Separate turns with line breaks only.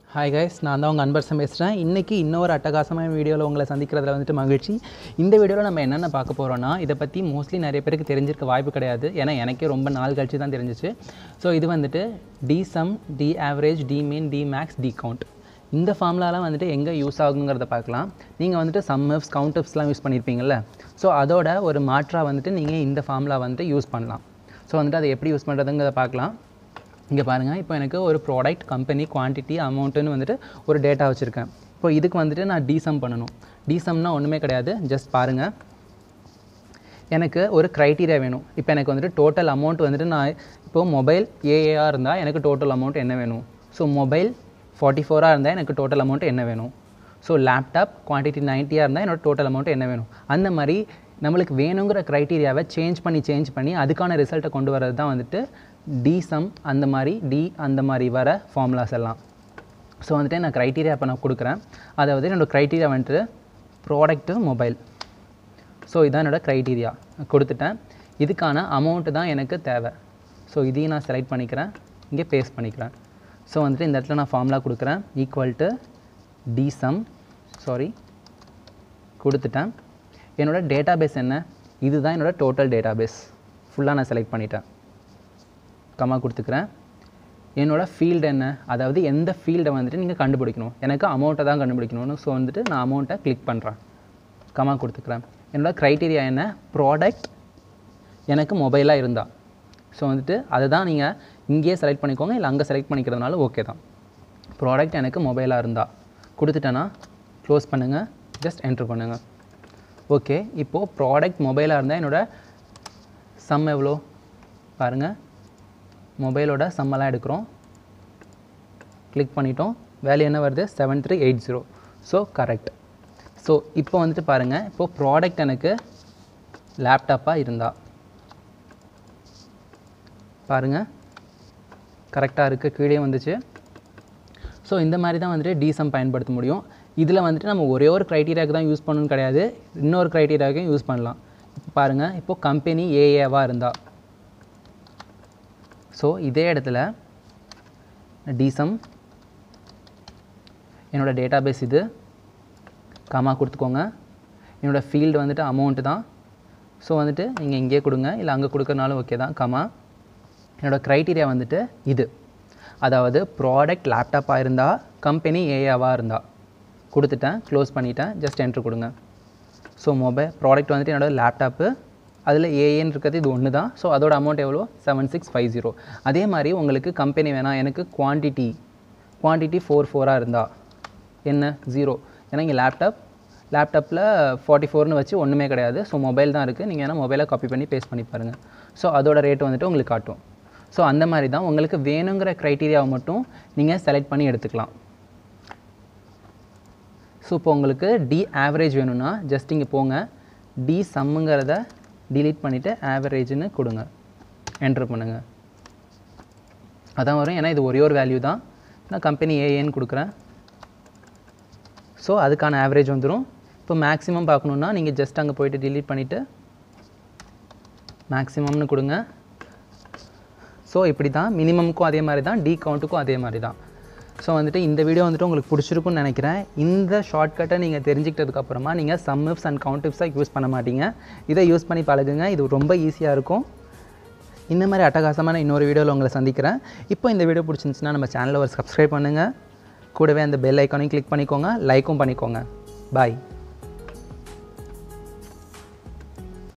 Hi guys, நான் தான் உங்கள் அன்பரசன் பேசுகிறேன். இன்றைக்கி இன்னொரு அட்டகாசமான வீடியோவில் உங்களை சந்திக்கிறதுல வந்துட்டு மகிழ்ச்சி. இந்த வீடியோவில் நம்ம என்னென்ன பார்க்க போகிறோன்னா, இதை பற்றி மோஸ்ட்லி நிறைய பேருக்கு தெரிஞ்சிருக்க வாய்ப்பு கிடையாது. ஏன்னா எனக்கே ரொம்ப நாள் கழிச்சு தான் தெரிஞ்சிச்சு. ஸோ இது வந்துட்டு D sum, D average, D mean, D max, D count. இந்த ஃபார்முலாலாம் வந்துட்டு எங்கே யூஸ் ஆகுங்கிறத பார்க்கலாம். நீங்கள் வந்துட்டு சம்எஃப்ஸ், கவுண்ட்எஃப்ஸ்லாம் யூஸ் பண்ணியிருப்பீங்கள்ல. ஸோ அதோட ஒரு மாற்றாக வந்துட்டு நீங்கள் இந்த ஃபார்முலா வந்துட்டு யூஸ் பண்ணலாம். ஸோ வந்துட்டு அதை எப்படி யூஸ் பண்ணுறதுங்கிறத பார்க்கலாம். இங்கே பாருங்கள், இப்போ எனக்கு ஒரு ப்ராடக்ட், கம்பெனி, குவான்டிட்டி, அமௌண்ட்டுன்னு வந்துட்டு ஒரு டேட்டா வச்சுருக்கேன். இப்போ இதுக்கு வந்துட்டு நான் டிசம் பண்ணணும். டிசம்னா ஒன்றுமே கிடையாது, ஜஸ்ட் பாருங்கள். எனக்கு ஒரு க்ரைட்டீரியா வேணும். இப்போ எனக்கு வந்துட்டு டோட்டல் அமௌண்ட் வந்துட்டு நான் இப்போது மொபைல் ஏஏஆ இருந்தால் எனக்கு டோட்டல் அமௌண்ட் என்ன வேணும். ஸோ மொபைல் 44 இருந்தால் எனக்கு டோட்டல் அமௌண்ட் என்ன வேணும். ஸோ லேப்டாப் குவான்டிட்டி 90 இருந்தால் என்னோடய டோட்டல் அமௌண்ட் என்ன வேணும். அந்த மாதிரி நம்மளுக்கு வேணுங்கிற க்ரைட்டீரியாவை சேஞ்ச் பண்ணி அதுக்கான ரிசல்ட்டை கொண்டு வரது தான் வந்துட்டு டிசம். அந்த மாதிரி அந்த மாதிரி வர ஃபார்முலாஸ் எல்லாம். ஸோ வந்துட்டு நான் க்ரைட்டீரியா இப்போ நான் கொடுக்குறேன். அதாவது என்னோடய க்ரைட்டீரியா வந்துட்டு ப்ராடக்ட்டு, மொபைல். ஸோ இதான் என்னோடய க்ரைட்டீரியா கொடுத்துட்டேன். இதுக்கான அமௌண்ட்டு தான் எனக்கு தேவை. ஸோ இதையும் நான் செலக்ட் பண்ணிக்கிறேன், இங்கே பேஸ்ட் பண்ணிக்கிறேன். ஸோ வந்துட்டு இந்த இடத்துல நான் ஃபார்முலா கொடுக்குறேன். ஈக்குவல் டு டிசம் கொடுத்துட்டேன். என்னோடய டேட்டா பேஸ் என்ன, இதுதான் என்னோடய டோட்டல் டேட்டா பேஸ். ஃபுல்லாக நான் செலக்ட் பண்ணிட்டேன், கமா கொடுத்துக்கிறேன். என்னோடய ஃபீல்டு என்ன, அதாவது எந்த ஃபீல்டை வந்துட்டு நீங்கள் கண்டுபிடிக்கணும். எனக்கு அமௌண்ட்டை தான் கண்டுபிடிக்கணும்னு. ஸோ வந்துட்டு நான் அமௌண்ட்டை கிளிக் பண்ணுறேன், கமா கொடுத்துக்கிறேன். என்னோடய க்ரைட்டீரியா என்ன, ப்ராடக்ட் எனக்கு மொபைலாக இருந்தால். ஸோ வந்துட்டு அதை தான் நீங்கள் இங்கேயே செலக்ட் பண்ணிக்கோங்க, இல்லை அங்கே செலக்ட் பண்ணிக்கிறதுனால ஓகே தான். ப்ராடக்ட் எனக்கு மொபைலாக இருந்தால் கொடுத்துட்டேன்னா க்ளோஸ் பண்ணுங்கள், ஜஸ்ட் என்ட்ரு பண்ணுங்கள். ஓகே, இப்போது ப்ராடக்ட் மொபைலாக இருந்தால் என்னோடய சம் எவ்வளோ பாருங்கள். மொபைலோட சம்மெல்லாம் எடுக்கிறோம், கிளிக் பண்ணிட்டோம். வேல்யூ என்ன வருது, 7380. So correct. ஸோ இப்போ வந்துட்டு பாருங்கள், இப்போது ப்ராடக்ட் எனக்கு லேப்டாப்பாக இருந்தால் பாருங்கள் கரெக்டாக இருக்குது, கீழே வந்துச்சு. ஸோ இந்த மாதிரி தான் வந்துட்டு டிசம் பயன்படுத்த முடியும். இதில் வந்துட்டு நம்ம ஒரே ஒரு க்ரைட்டீரியாவுக்கு தான் யூஸ் பண்ணணும்னு கிடையாது, இன்னொரு க்ரைட்டீரியாவுக்கும் யூஸ் பண்ணலாம். இப்போ பாருங்கள், இப்போது கம்பெனி ஏஏவாக இருந்தால், ஸோ இதே இடத்துல டிசம், என்னோடய டேட்டா பேஸ் இது, கமா கொடுத்துக்கோங்க. என்னோடய ஃபீல்டு வந்துட்டு அமௌண்ட்டு தான். ஸோ வந்துட்டு நீங்கள் இங்கேயே கொடுங்க, இல்லை அங்கே கொடுக்குறனாலும் ஓகே தான், கமா. என்னோடய க்ரைட்டீரியா வந்துட்டு இது, அதாவது ப்ராடக்ட் லேப்டாப்பாக இருந்தால், கம்பெனி ஏஏவாக இருந்தால் கொடுத்துட்டேன், க்ளோஸ் பண்ணிவிட்டேன், ஜஸ்ட் என்ட்ரு கொடுங்க. ஸோ மொபைல் ப்ராடக்ட் வந்துட்டு என்னோடய லேப்டாப்பு, அதில் ஏஏன்னு இருக்கிறது இது ஒன்று தான். ஸோ அதோட அமௌண்ட் எவ்வளோ, 7650. அதே மாதிரி உங்களுக்கு கம்பெனி வேணாம், எனக்கு குவான்டிட்டி 44 இருந்தால் என்ன 0. ஏன்னா இங்கே லேப்டாப்பில் 44ன்னு வச்சு ஒன்றுமே கிடையாது. ஸோ மொபைல் தான் இருக்குது, நீங்கள் வேணால் மொபைலை காப்பி பண்ணி பேஸ்ட் பண்ணி பாருங்கள். ஸோ அதோட ரேட்டு வந்துட்டு உங்களுக்கு காட்டும். ஸோ அந்த மாதிரி தான் உங்களுக்கு வேணுங்கிற க்ரைட்டீரியாவை மட்டும் நீங்கள் செலக்ட் பண்ணி எடுத்துக்கலாம். ஸோ இப்போ உங்களுக்கு டி ஆவரேஜ் வேணும்னா ஜஸ்ட் இங்கே போங்க, டி சம்முங்கிறத டிலீட் பண்ணிவிட்டு ஆவரேஜ்னு கொடுங்க, என்ட்ரு பண்ணுங்கள். அதான் வரும், ஏன்னா இது ஒரே ஒரு வேல்யூ தான். நான் கம்பெனி ஏஏன்னு கொடுக்குறேன். ஸோ அதுக்கான ஆவரேஜ் வந்துடும். இப்போ மேக்ஸிமம் பார்க்கணுன்னா நீங்கள் ஜஸ்ட் அங்கே போய்ட்டு டிலீட் பண்ணிவிட்டு மேக்ஸிமம்னு கொடுங்க. ஸோ இப்படி தான் மினிமமுக்கும் அதே மாதிரி தான், டி கவுண்ட்டுக்கும் அதே மாதிரி தான். ஸோ வந்துட்டு இந்த வீடியோ வந்துட்டு உங்களுக்கு பிடிச்சிருக்குன்னு நினைக்கிறேன். இந்த ஷார்ட்கட்டை நீங்கள் தெரிஞ்சுக்கிட்டதுக்கப்புறமா நீங்கள் சம்எஃப்ஸ் அண்ட் கவுண்ட்எஃப்ஸாக யூஸ் பண்ண மாட்டீங்க. இதை யூஸ் பண்ணி பழகுங்க, இது ரொம்ப ஈஸியாக இருக்கும். இந்த மாதிரி அட்டகாசமான இன்னொரு வீடியோவில் உங்களை சந்திக்கிறேன். இப்போ இந்த வீடியோ பிடிச்சிருந்துச்சுன்னா நம்ம சேனலை ஒரு சப்ஸ்கிரைப் பண்ணுங்கள், கூடவே அந்த பெல் ஐக்கானையும் கிளிக் பண்ணிக்கோங்க, லைக்கும் பண்ணிக்கோங்க. பாய்.